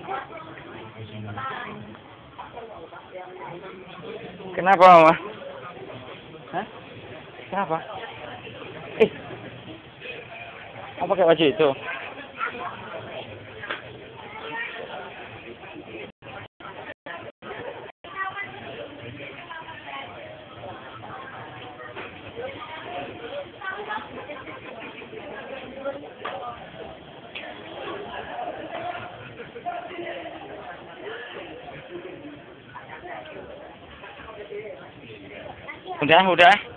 Kenapa, Mama? Hah? Kenapa? Kamu pakai baju itu? Udah.